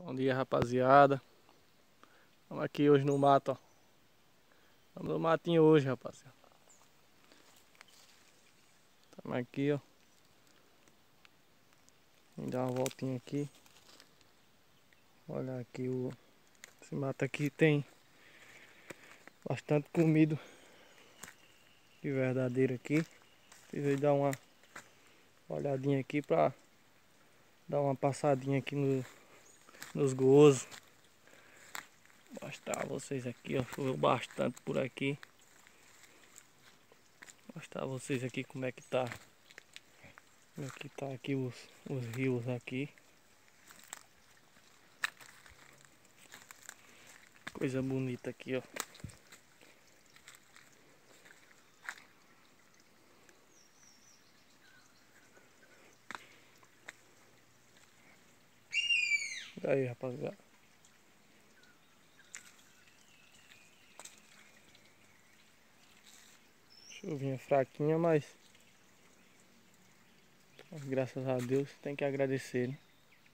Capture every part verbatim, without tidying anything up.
Bom dia, rapaziada. Estamos aqui hoje no mato, ó. Estamos no matinho hoje, rapaziada. Estamos aqui, ó. Vamos dar uma voltinha aqui. Olha aqui o... Esse mato aqui tem bastante comida de verdadeiro aqui. Precisei dar uma olhadinha aqui pra dar uma passadinha aqui no, nos gozos. Mostrar vocês aqui, ó. Choveu bastante por aqui. Mostrar vocês aqui como é que tá. Como é que tá aqui os, os rios aqui. Coisa bonita aqui, ó. E aí, rapaziada. Chuvinha fraquinha, mas graças a Deus tem que agradecer, né?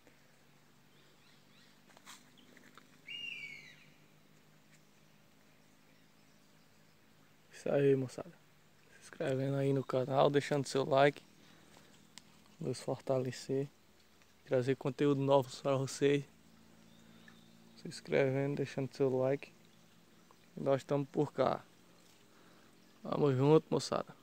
Isso aí, moçada. Se inscrevendo aí no canal, deixando seu like. Nos fortalecer. Trazer conteúdo novo para vocês. Se inscrevendo, deixando seu like. E nós estamos por cá. Tamo junto, moçada.